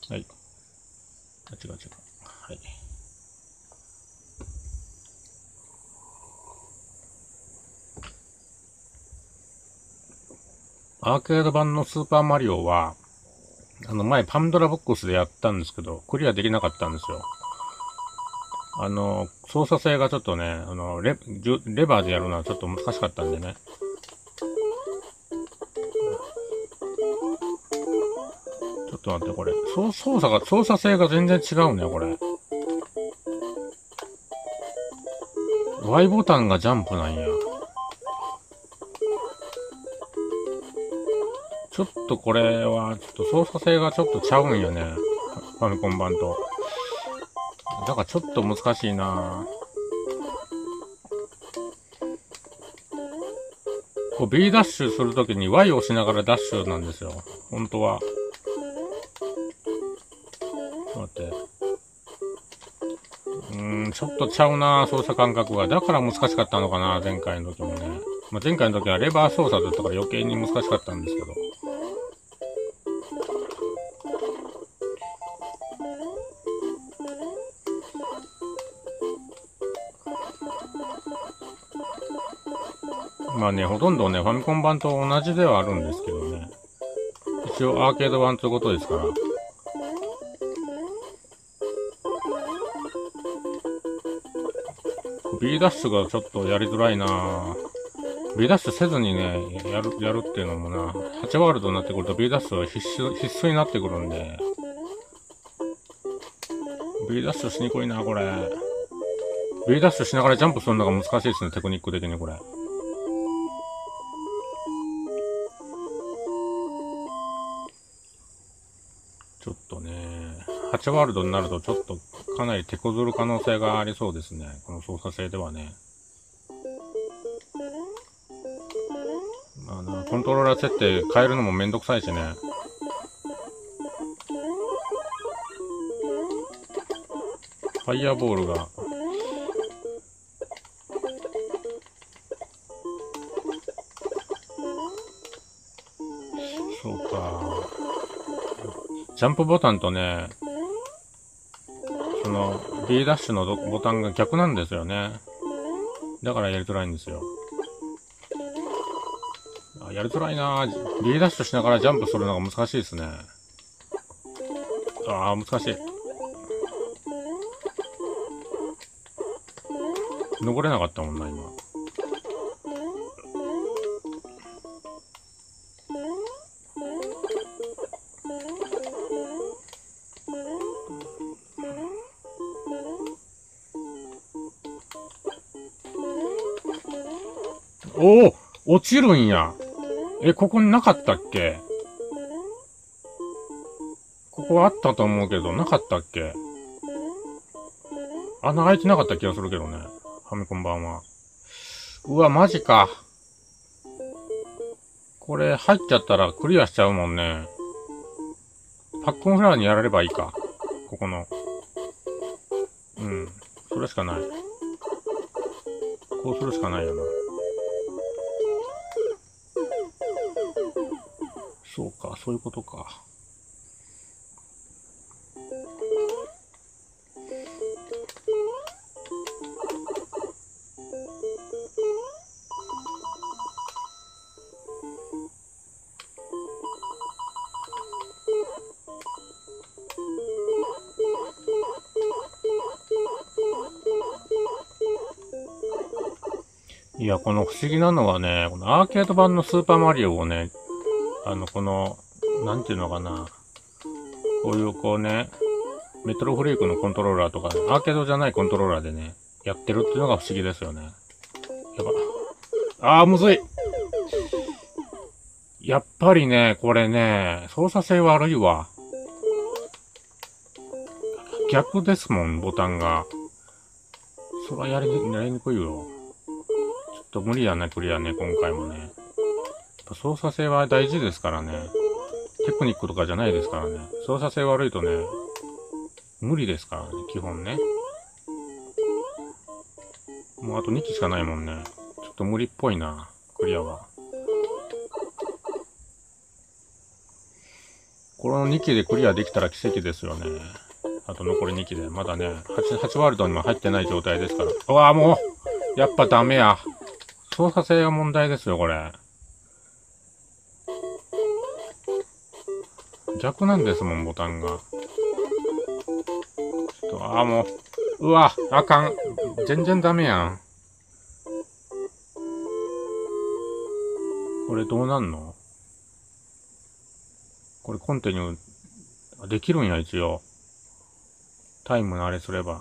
はい。違う違う。はい。アーケード版のスーパーマリオは、前パンドラボックスでやったんですけど、クリアできなかったんですよ。操作性がちょっとね、レバーでやるのはちょっと難しかったんでね。ちょっと待って、これ。操作性が全然違うね、これ。Y ボタンがジャンプなんや。ちょっとこれは、ちょっと操作性がちょっとちゃうんよね。ファミコン版と。だからちょっと難しいなこう B ダッシュするときに Y を押しながらダッシュなんですよ。本当は。待って。ちょっとちゃうな操作感覚が。だから難しかったのかな前回の時もね。まあ、前回の時はレバー操作だったから余計に難しかったんですけど。まあね、ほとんどね、ファミコン版と同じではあるんですけどね。一応アーケード版ということですから。B ダッシュがちょっとやりづらいなB ダッシュせずにね、やるっていうのもな、8ワールドになってくると B ダッシュは必須になってくるんで、B ダッシュしにくいな、これ。B ダッシュしながらジャンプするのが難しいですね、テクニック的にこれ。ちょっとね、8ワールドになるとちょっとかなり手こずる可能性がありそうですね、この操作性ではね。コントローラー設定変えるのもめんどくさいしね。ファイヤーボールが。そうか。ジャンプボタンとね、その B ダッシュのボタンが逆なんですよね。だからやりづらいんですよ。やりづらいなぁ。B ダッシュしながらジャンプするのが難しいですね。難しい。登れなかったもんな、今。おお落ちるんや。ここになかったっけここあったと思うけど、なかったっけ穴開いてなかった気がするけどね。ファミコン版は。うわ、マジか。これ入っちゃったらクリアしちゃうもんね。パックンフラワーにやらればいいか。ここの。それしかない。こうするしかないよな。そうか、そういうことか。いや、この不思議なのはね、このアーケード版のスーパーマリオをね、なんていうのかな。こういうこうね、メトロフリークのコントローラーとか、ね、アーケードじゃないコントローラーでね、やってるっていうのが不思議ですよね。やば。むずい。やっぱりね、これね、操作性悪いわ。逆ですもん、ボタンが。それはやりにくいよ。ちょっと無理だね、クリアね、今回もね。操作性は大事ですからね。テクニックとかじゃないですからね。操作性悪いとね、無理ですからね、基本ね。もうあと2機しかないもんね。ちょっと無理っぽいな、クリアは。 この2機でクリアできたら奇跡ですよね。あと残り2機で。まだね、8ワールドにも入ってない状態ですから。うわぁ、もうやっぱダメや。操作性が問題ですよ、これ。逆なんですもん、ボタンが。ちょっと、もう。うわ、あかん。全然ダメやん。これどうなんの？これコンティニュー、できるんや、一応。タイムのあれすれば。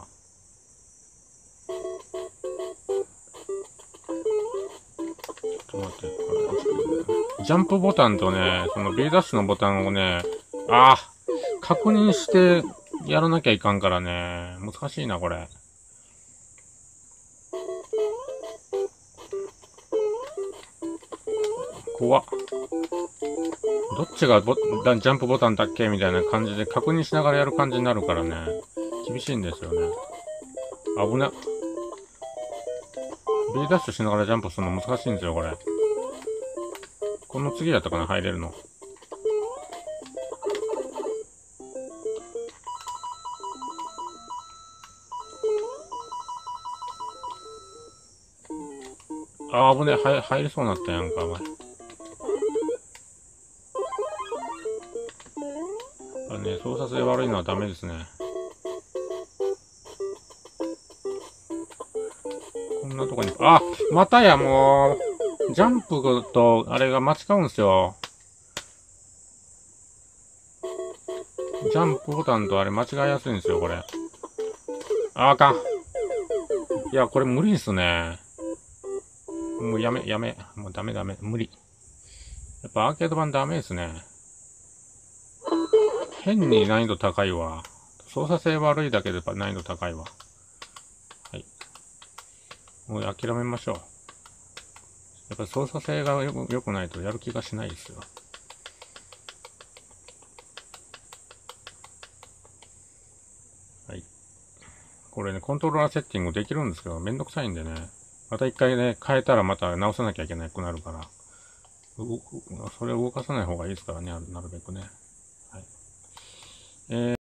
ちょっと待って。ジャンプボタンとね、その B ダッシュのボタンをね、確認してやらなきゃいかんからね、難しいな、これ。怖っ。どっちがジャンプボタンだっけみたいな感じで確認しながらやる感じになるからね、厳しいんですよね。危な。B ダッシュしながらジャンプするの難しいんですよ、これ。この次やったかな、入れるの。危ねえ、入りそうになったやんか、お前。操作性悪いのはダメですね。こんなとこに、またや、もう。ジャンプと、あれが間違うんすよ。ジャンプボタンとあれ間違いやすいんですよ、これ。あかん。いや、これ無理ですね。もうやめ。もうダメ。無理。やっぱアーケード版ダメですね。変に難易度高いわ。操作性悪いだけで難易度高いわ。はい。もう諦めましょう。やっぱ操作性が良くないとやる気がしないですよ。はい。これね、コントローラーセッティングできるんですけど、めんどくさいんでね。また一回ね、変えたらまた直さなきゃいけなくなるから。それを動かさない方がいいですからね、なるべくね。はい。